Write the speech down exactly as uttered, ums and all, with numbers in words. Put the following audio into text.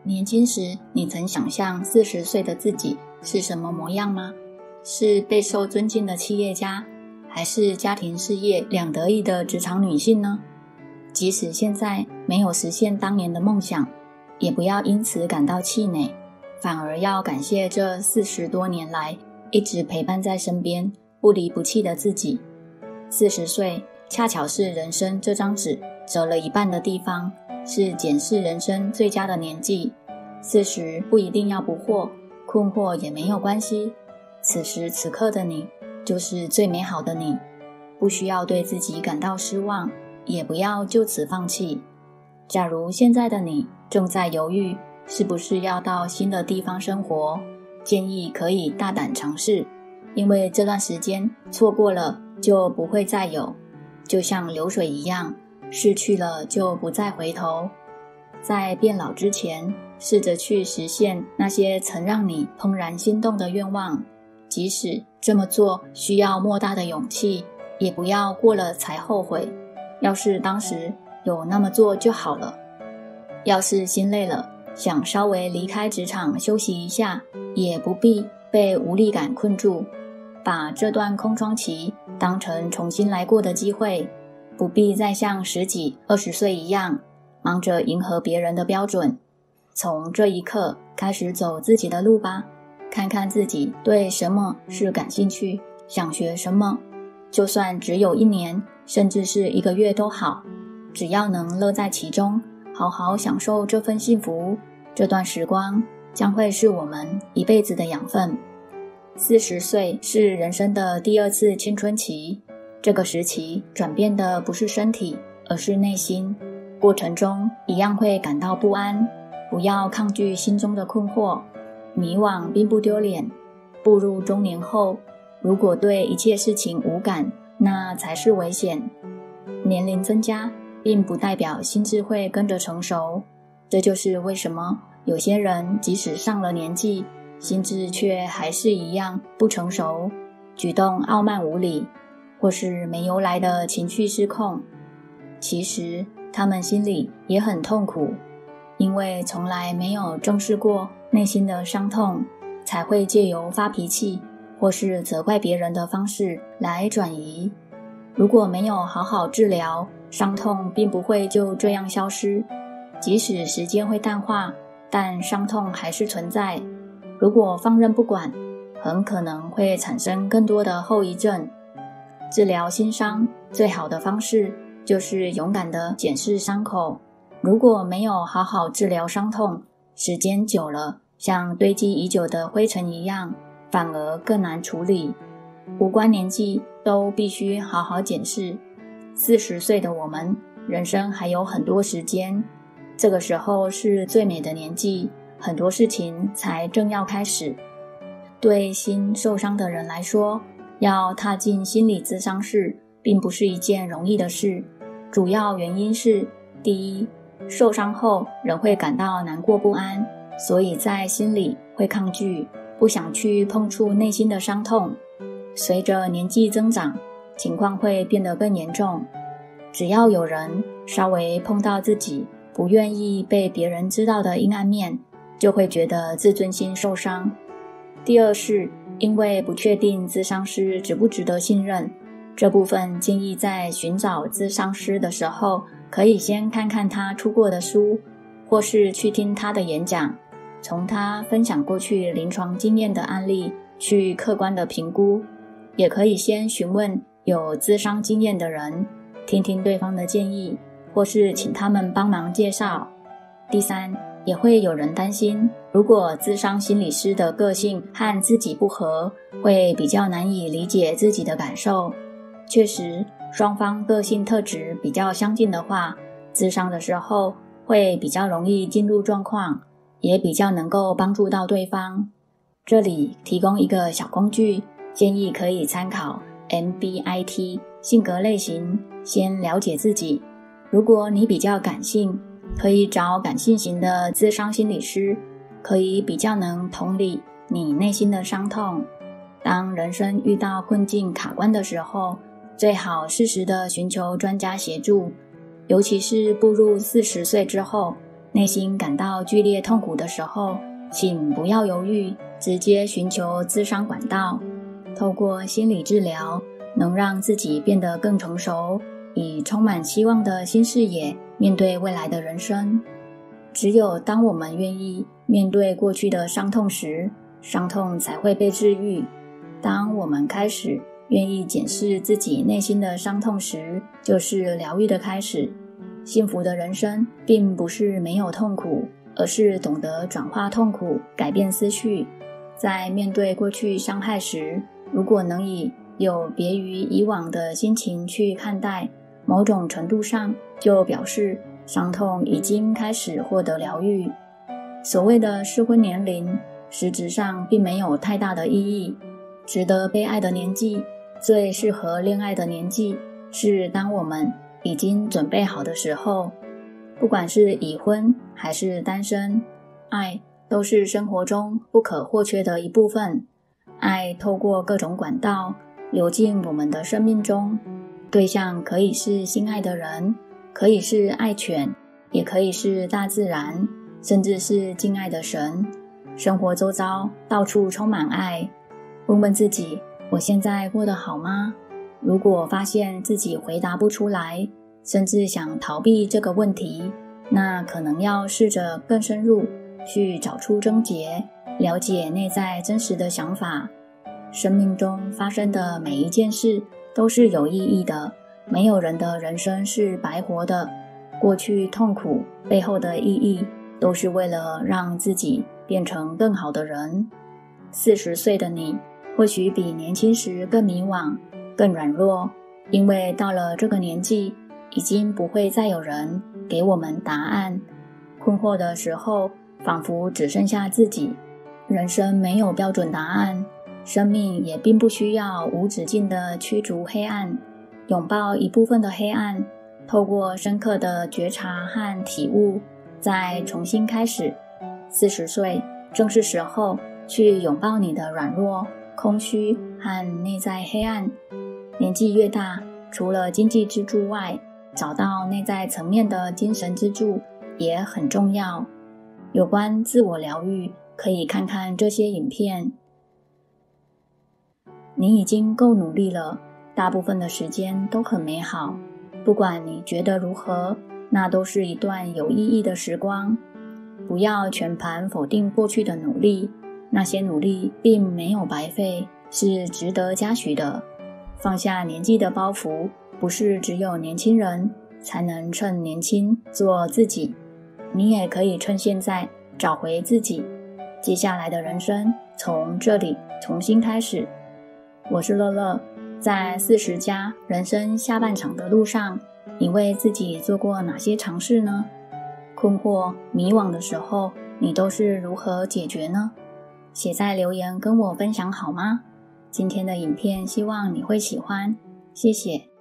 年轻时，你曾想象四十岁的自己是什么模样吗？是备受尊敬的企业家，还是家庭事业两得意的职场女性呢？即使现在没有实现当年的梦想，也不要因此感到气馁，反而要感谢这四十多年来一直陪伴在身边、不离不弃的自己。四十岁恰巧是人生这张纸折了一半的地方，是检视人生最佳的年纪。四十不一定要不惑，困惑也没有关系。此时此刻的你，就是最美好的你。不需要对自己感到失望，也不要就此放弃。假如现在的你正在犹豫是不是要到新的地方生活，建议可以大胆尝试，因为这段时间错过了就不会再有，就像流水一样，失去了就不再回头。在变老之前，试着去实现那些曾让你怦然心动的愿望，即使这么做需要莫大的勇气，也不要过了才后悔。要是当时有那么做就好了。要是心累了，想稍微离开职场休息一下，也不必被无力感困住，把这段空窗期当成重新来过的机会，不必再像十几、二十岁一样忙着迎合别人的标准。从这一刻开始走自己的路吧，看看自己对什么是感兴趣，想学什么，就算只有一年，甚至是一个月都好，只要能乐在其中，好好享受这份幸福，这段时光将会是我们一辈子的养分。四十岁是人生的第二次青春期，这个时期转变的不是身体，而是内心。过程中一样会感到不安，不要抗拒心中的困惑，迷惘并不丢脸。步入中年后，如果对一切事情无感，那才是危险。年龄增加并不代表心智会跟着成熟，这就是为什么有些人即使上了年纪，心智却还是一样不成熟，举动傲慢无礼，或是没由来的情绪失控。其实他们心里也很痛苦，因为从来没有正视过内心的伤痛，才会借由发脾气或是责怪别人的方式来转移。如果没有好好治疗，伤痛并不会就这样消失，即使时间会淡化，但伤痛还是存在。如果放任不管，很可能会产生更多的后遗症。治疗心伤最好的方式就是勇敢地检视伤口。如果没有好好治疗伤痛，时间久了，像堆积已久的灰尘一样，反而更难处理。无关年纪，都必须好好检视。四十岁的我们，人生还有很多时间，这个时候是最美的年纪，很多事情才正要开始。对心受伤的人来说，要踏进心理咨商室，并不是一件容易的事。主要原因是，第一，受伤后人会感到难过不安，所以在心里会抗拒，不想去碰触内心的伤痛。随着年纪增长，情况会变得更严重。只要有人稍微碰到自己不愿意被别人知道的阴暗面，就会觉得自尊心受伤。第二是，因为不确定咨商师值不值得信任，这部分建议在寻找咨商师的时候，可以先看看他出过的书，或是去听他的演讲，从他分享过去临床经验的案例去客观的评估。也可以先询问有咨商经验的人，听听对方的建议，或是请他们帮忙介绍。第三，也会有人担心，如果咨商心理师的个性和自己不合，会比较难以理解自己的感受。确实，双方个性特质比较相近的话，咨商的时候会比较容易进入状况，也比较能够帮助到对方。这里提供一个小工具，建议可以参考 M B I T 性格类型，先了解自己。如果你比较感性，可以找感性型的咨商心理师，可以比较能同理你内心的伤痛。当人生遇到困境卡关的时候，最好适时的寻求专家协助，尤其是步入四十岁之后， 内心感到剧烈痛苦的时候，请不要犹豫，直接寻求咨商管道。透过心理治疗，能让自己变得更成熟，以充满希望的新视野面对未来的人生。只有当我们愿意面对过去的伤痛时，伤痛才会被治愈。当我们开始愿意检视自己内心的伤痛时，就是疗愈的开始。幸福的人生并不是没有痛苦，而是懂得转化痛苦，改变思绪。在面对过去伤害时，如果能以有别于以往的心情去看待，某种程度上就表示伤痛已经开始获得疗愈。所谓的适婚年龄，实质上并没有太大的意义。值得被爱的年纪，最适合恋爱的年纪，是当我们已经准备好的时候。不管是已婚还是单身，爱都是生活中不可或缺的一部分。爱透过各种管道流进我们的生命中，对象可以是心爱的人，可以是爱犬，也可以是大自然，甚至是敬爱的神。生活周遭到处充满爱。问问自己，我现在过得好吗？如果发现自己回答不出来，甚至想逃避这个问题，那可能要试着更深入去找出症结，了解内在真实的想法。生命中发生的每一件事都是有意义的，没有人的人生是白活的。过去痛苦背后的意义，都是为了让自己变成更好的人。四十岁的你，或许比年轻时更迷惘，更软弱，因为到了这个年纪，已经不会再有人给我们答案。困惑的时候，仿佛只剩下自己。人生没有标准答案，生命也并不需要无止境地驱逐黑暗。拥抱一部分的黑暗，透过深刻的觉察和体悟，再重新开始。四十岁正是时候去拥抱你的软弱、空虚和内在黑暗。年纪越大，除了经济支柱外，找到内在层面的精神支柱也很重要。有关自我疗愈，可以看看这些影片。你已经够努力了，大部分的时间都很美好。不管你觉得如何，那都是一段有意义的时光。不要全盘否定过去的努力，那些努力并没有白费，是值得嘉许的。放下年纪的包袱，不是只有年轻人才能趁年轻做自己，你也可以趁现在找回自己。接下来的人生从这里重新开始。我是乐乐，在四十加人生下半场的路上，你为自己做过哪些尝试呢？困惑、迷惘的时候，你都是如何解决呢？写在留言跟我分享好吗？今天的影片希望你会喜欢，谢谢。